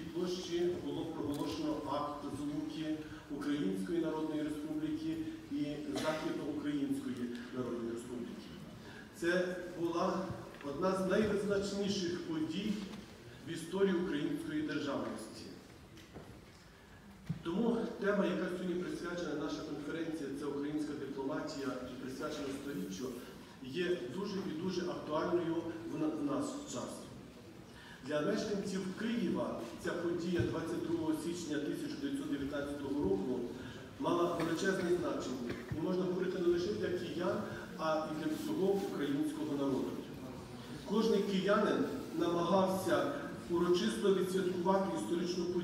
площі було проголошено акт злуки Української Народної Республіки і Західноукраїнської Народної Республіки. Це була одна з найвизначніших подій в історії української державності. Тому тема, яка сьогодні присвячена, наша конференція, це українська дипломатія і присвячена сторіччю, є дуже і дуже актуальною в наш час. Для мешканців Києва ця подія 22 січня 1919 року мала величезне значення. І можна говорити не лише для киян, а і для всього українського народу. Кожний киянин намагався урочисто відсвяткувати історичну подію